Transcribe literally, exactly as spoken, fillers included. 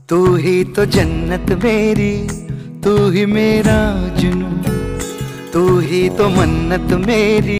तू ही तो जन्नत मेरी, तू ही मेरा जुनून, तू ही तो मन्नत मेरी।